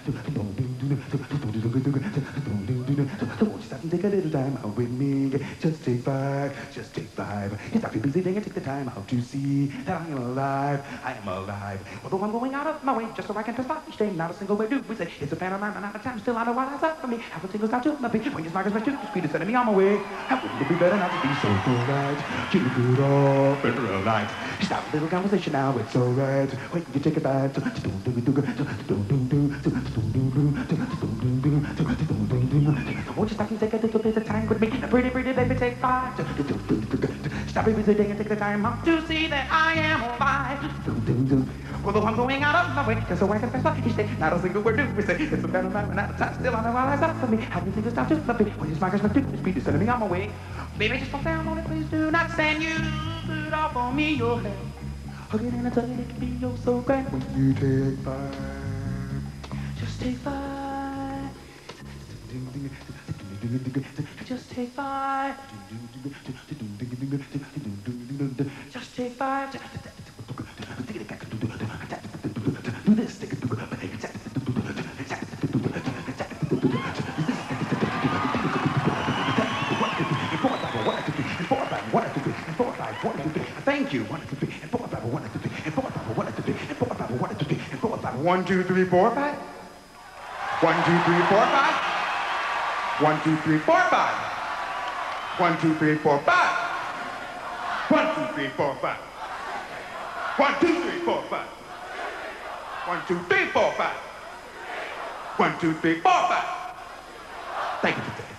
Won't you stop and take a little time out with me? Just take five, just take five. You stop your busy day and take the time out to see that I am alive, I am alive. Although I'm going out of my way just so I can testify each day, not a single word do we say. It's a pantomime and out of time, still I know what I up for me. Half a single stop to my feet. When your smile is my shoot, the speed is setting me on my way. And wouldn't it be better not to be so polite? Keep it good off and real night. Stop a little conversation now, it's alright. When you take it back. Won't you stop and take a little bit of time with me? Pretty, pretty baby, take five. Stop your busy day and take the time out to see that I am alive. Although I'm going out of my way, just so I can pass by each day, not a single word do we say. It's a better man, and out of time, still I know all eyes up for me. How do you think it's stop to love me? When you smile, my dude, speed is sending me on my way. Baby, just fall down on it, please do not stand you. Put off on me your head. Hug it and I tell you it can be oh so grand when you take five. Just take five. Just take five. Just take five. Do this. Thank you. 1, 2, 3, and 4, 5, 1, 2, 3, and 4, 5, 1, 2, 3, and 4, 5, 1, 2, 3, and 4, 5, 1, 2, 3, 4, 5. 1, 2, 3, 4, 5. 1, 2, 3, 4, 5. 1, 2, 3, 4, 5. 1, 2, 3, 4, 5. 1, 2, 3, 4, 5. 1, 2, 3, 4, 5. 1, 2, 3, 4, 5. Thank you for that.